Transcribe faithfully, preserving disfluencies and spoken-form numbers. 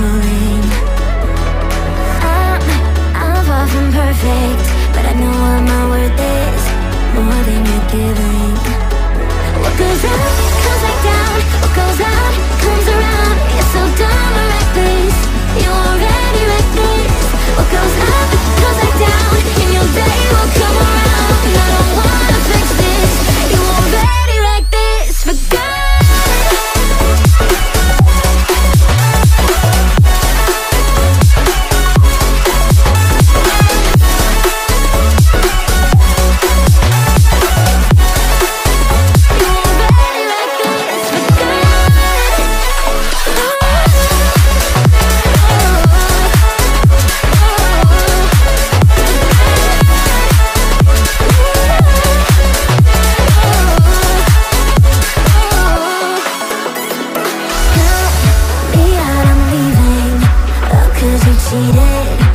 moving. I'm, I'm far from perfect, but I know what my worth is, more than you're giving. What goes up, comes back down. What goes out, comes around. You're so dumb or reckless, you already reckless. What goes up, comes back down, and your day will come around. I don't wanna fix this, you already like this. Forgot. Cheated.